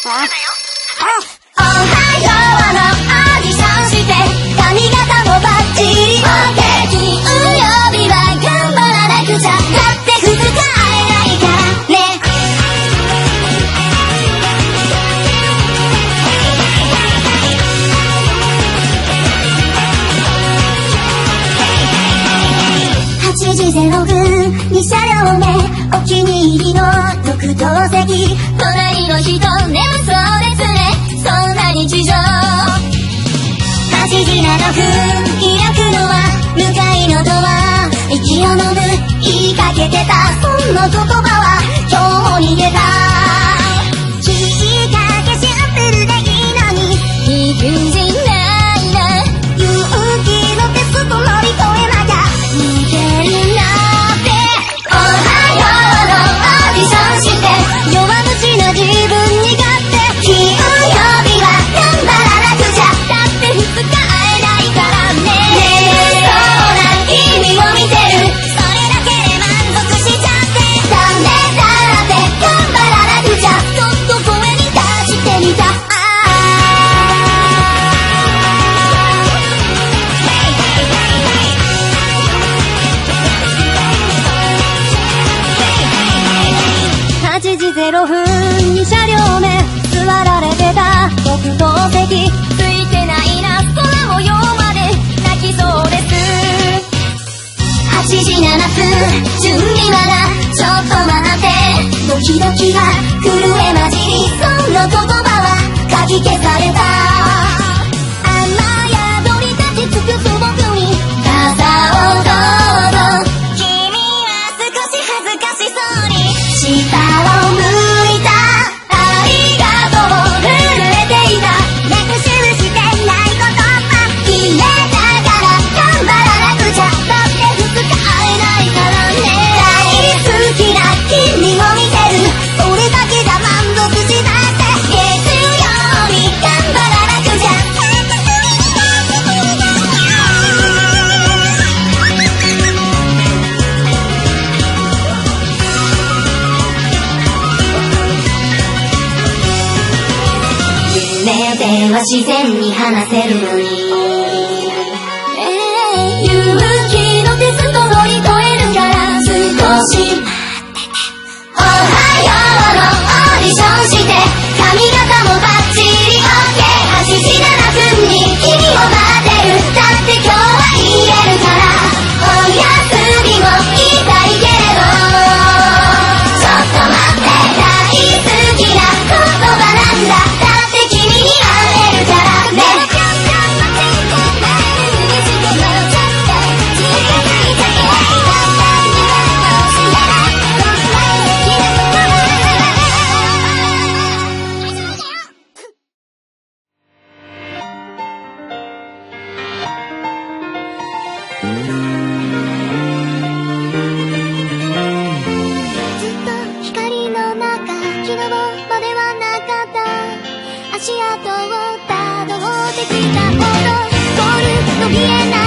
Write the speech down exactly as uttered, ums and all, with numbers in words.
おはようのオーディションして髪型もバッチリ OK 金曜日は頑張らなくちゃだってふつか会えないからねはちじぜろふんに車両目お気に入りの特等席隣の人眠そうですねそんな日常はちじななふん開くのは向かいのドア息を飲む言いかけてたその言葉は今日も逃げたきっかけシンプルでいいのに理不尽ないな勇気のテスト乗り越えなきゃいけるなっておはようのオーディションして弱虫な自分に勝って金曜日は頑張らなくちゃだってふつか会えないからね眠そうな君を見てるそれだけで満足しちゃってダメだって頑張らなくちゃそっと声に出してみたはちじぜろふんに車両目座られてた特等席ついてないな空模様まで泣きそうですはちじななふん準備まだちょっと待ってドキドキが震え混じりその言葉はかき消された雨宿り立ち尽くす僕に傘をどうぞ君は少し恥ずかしそうに下を向いたありがとう震えていた練習してないことは決めたから頑張らなくちゃだってふつか会えないからね大好きな君を見てるそれだけじゃ満足しなくて月曜日頑張らなくちゃ夢では自然に話せるのに、えー、勇気のテスト乗り越えるから少し待ってておはようのオーディションして髪型もバッチリ OK はちじななふんに君を待ってるだって今日は言えるからおやすみも言いたいけれどちょっと待って大好きな言葉なんだだって君に会えるからねずっと光の中昨日まではなかった足跡をたどってきたほどゴールの見えない